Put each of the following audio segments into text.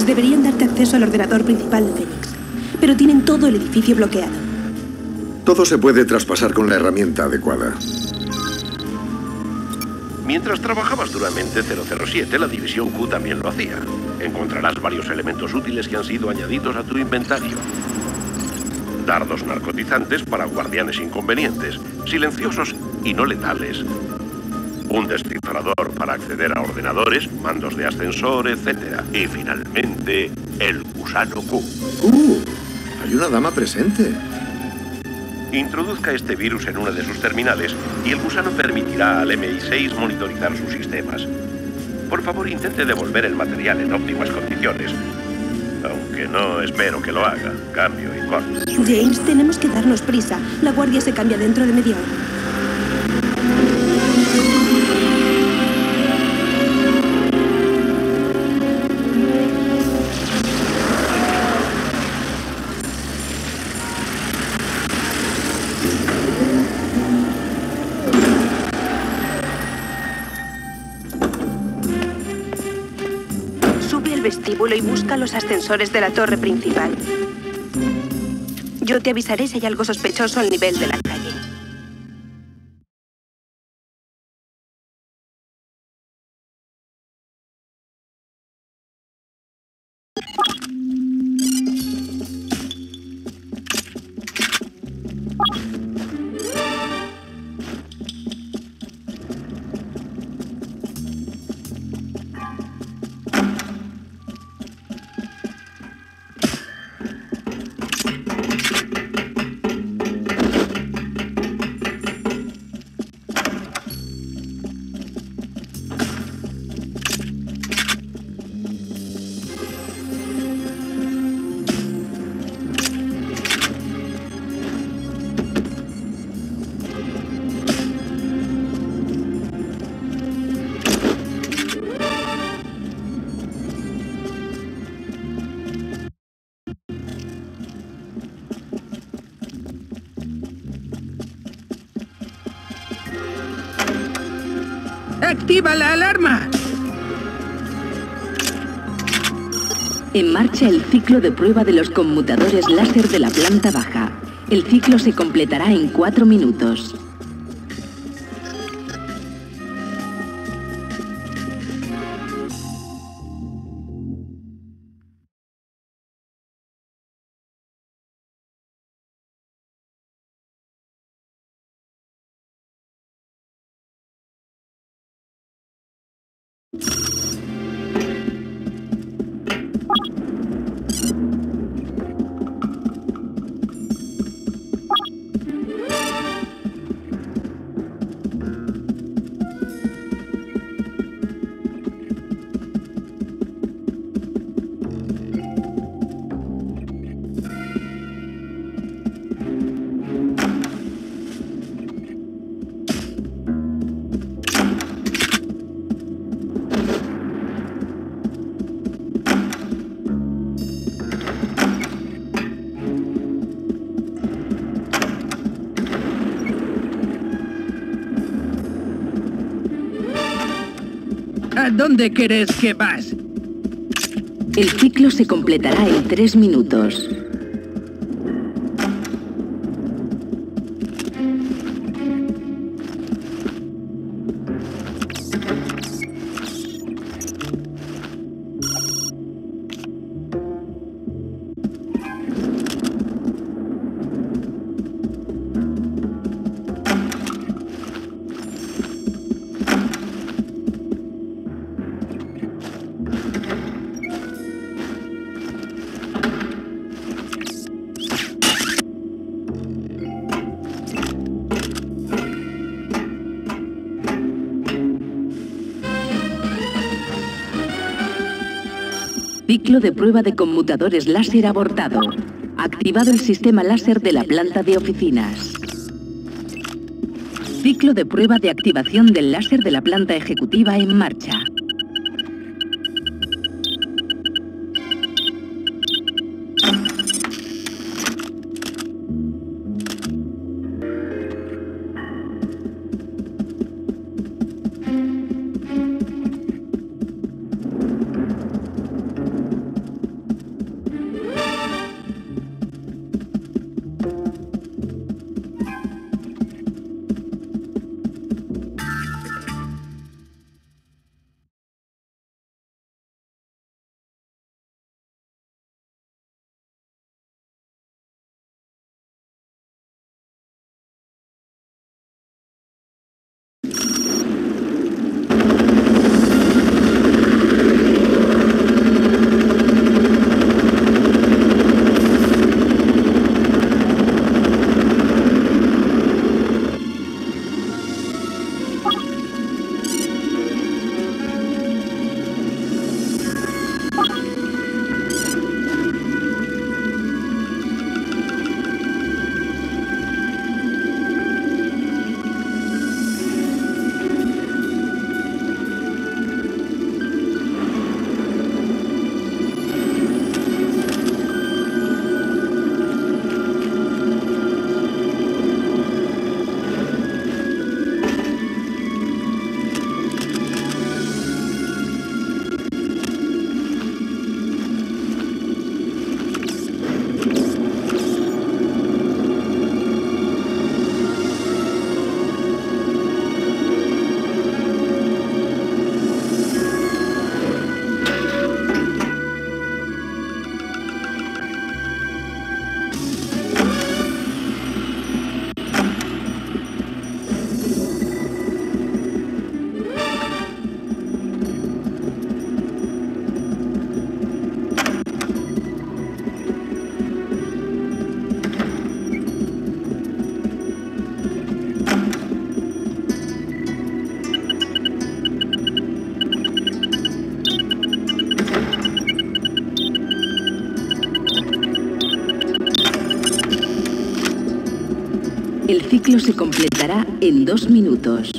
deberían darte acceso al ordenador principal de Phoenix, pero tienen todo el edificio bloqueado. Todo se puede traspasar con la herramienta adecuada. Mientras trabajabas duramente 007, la División Q también lo hacía. Encontrarás varios elementos útiles que han sido añadidos a tu inventario. Dardos narcotizantes para guardianes inconvenientes, silenciosos y no letales. Un descifrador para acceder a ordenadores, mandos de ascensor, etc. Y finalmente, el gusano Q. Hay una dama presente. Introduzca este virus en una de sus terminales y el gusano permitirá al MI6 monitorizar sus sistemas. Por favor, intente devolver el material en óptimas condiciones. Aunque no espero que lo haga. Cambio y corte. James, tenemos que darnos prisa. La guardia se cambia dentro de media hora. Vestíbulo y busca los ascensores de la torre principal. Yo te avisaré si hay algo sospechoso al nivel de la calle. ¡Activa la alarma! En marcha el ciclo de prueba de los conmutadores láser de la planta baja. El ciclo se completará en 4 minutos. ¿A dónde crees que vas? El ciclo se completará en 3 minutos. Ciclo de prueba de conmutadores láser abortado. Activado el sistema láser de la planta de oficinas. Ciclo de prueba de activación del láser de la planta ejecutiva en marcha. El ciclo se completará en 2 minutos.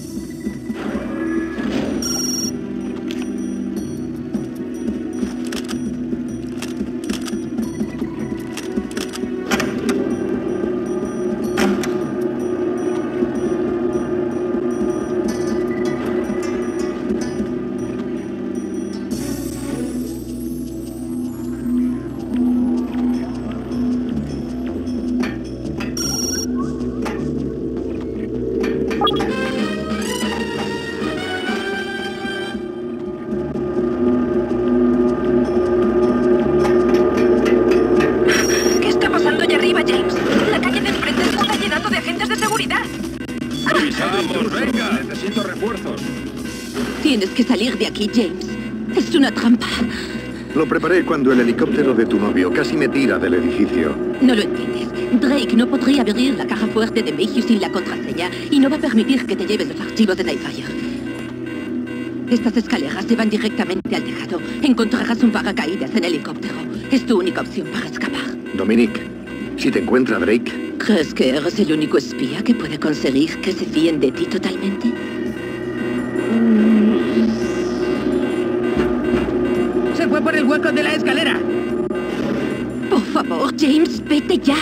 Tienes que salir de aquí, James. Es una trampa. Lo preparé cuando el helicóptero de tu novio casi me tira del edificio. No lo entiendes. Drake no podría abrir la caja fuerte de Mayhew sin la contraseña y no va a permitir que te lleves los archivos de Nightfire. Estas escaleras llevan directamente al tejado. Encontrarás un paracaídas en el helicóptero. Es tu única opción para escapar. Dominic, si te encuentra Drake... ¿Crees que eres el único espía que puede conseguir que se fíen de ti totalmente? Se fue por el hueco de la escalera. Por favor, James, vete ya.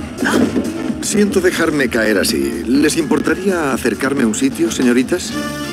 Siento dejarme caer así. ¿Les importaría acercarme a un sitio, señoritas?